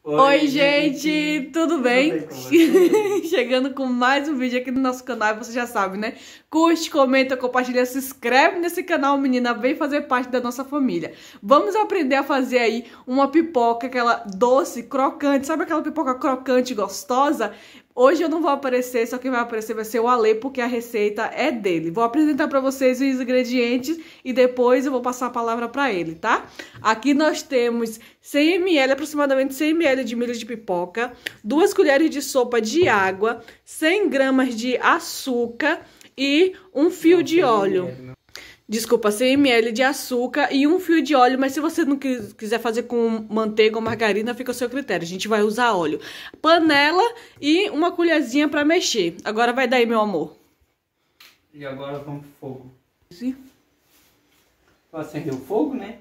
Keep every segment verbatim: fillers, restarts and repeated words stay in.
Oi, Oi gente, gente, tudo bem? Tudo bem com você? Chegando com mais um vídeo aqui no nosso canal, você já sabe, né? Curte, comenta, compartilha, se inscreve nesse canal, menina, vem fazer parte da nossa família. Vamos aprender a fazer aí uma pipoca, aquela doce, crocante, sabe aquela pipoca crocante, gostosa? Hoje eu não vou aparecer, só quem vai aparecer vai ser o Ale, porque a receita é dele. Vou apresentar para vocês os ingredientes e depois eu vou passar a palavra para ele, tá? Aqui nós temos cem mililitros, aproximadamente cem mililitros de milho de pipoca, duas colheres de sopa de água, cem gramas de açúcar e um fio de óleo. Desculpa, cem mililitros de açúcar e um fio de óleo, mas se você não quiser fazer com manteiga ou margarina, fica ao seu critério. A gente vai usar óleo. Panela e uma colherzinha pra mexer. Agora vai daí, meu amor. E agora vamos pro fogo. Sim. Vou acender o fogo, né?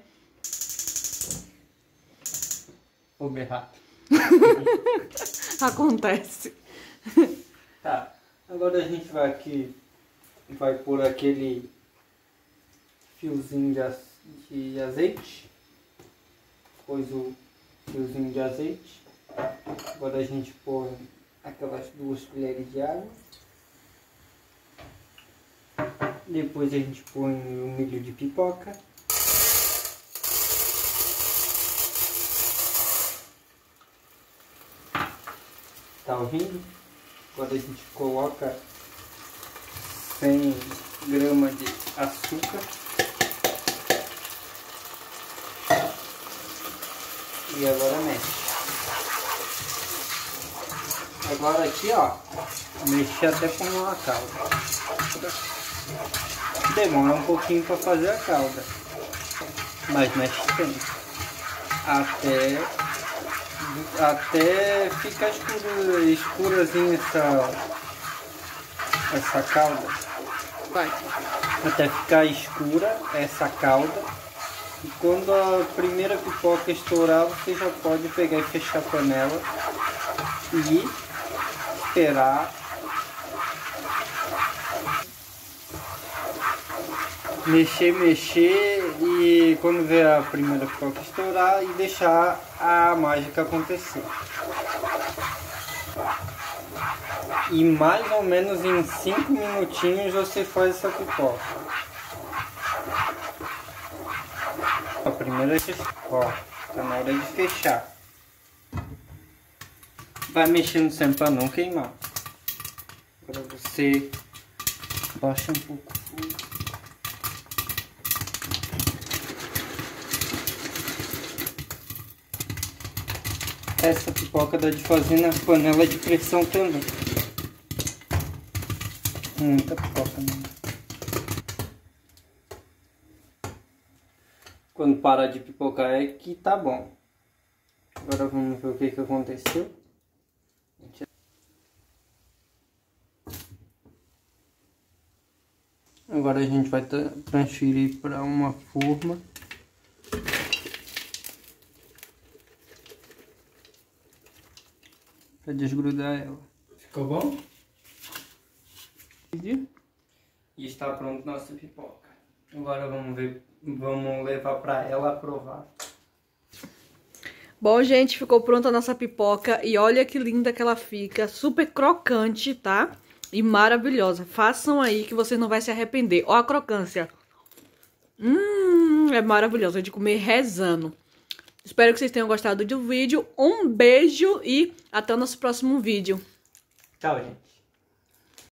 Fogo errado. Acontece. Tá, agora a gente vai aqui, vai pôr aquele fiozinho de, az de azeite, depois o fiozinho de azeite. Agora a gente põe aquelas duas colheres de água, depois a gente põe o milho de pipoca, tá ouvindo? Agora a gente coloca cem gramas de açúcar. E agora mexe. Agora aqui, ó, mexe até formar a calda. Demora um pouquinho para fazer a calda, mas mexe sempre. Até, até ficar escura, escurazinha essa, essa calda. Vai. Até ficar escura essa calda. E quando a primeira pipoca estourar, você já pode pegar e fechar a panela e esperar mexer, mexer e quando ver a primeira pipoca estourar e deixar a mágica acontecer. E mais ou menos em cinco minutinhos você faz essa pipoca. A primeira, ó, tá na hora de fechar. Vai mexendo sempre para não queimar. Agora você baixa um pouco o fogo. Essa pipoca dá de fazer na panela de pressão também. Muita pipoca mesmo. Quando parar de pipocar é que tá bom. Agora vamos ver o que que aconteceu. Agora a gente vai transferir para uma forma. Para desgrudar ela. Ficou bom? E está pronto nossa pipoca. Agora vamos ver. Vamos levar para ela aprovar. Bom, gente, ficou pronta a nossa pipoca e olha que linda que ela fica, super crocante, tá? E maravilhosa. Façam aí que você não vai se arrepender. Ó a crocância. Hum, é maravilhosa de comer rezando. Espero que vocês tenham gostado do vídeo. Um beijo e até o nosso próximo vídeo. Tchau, gente.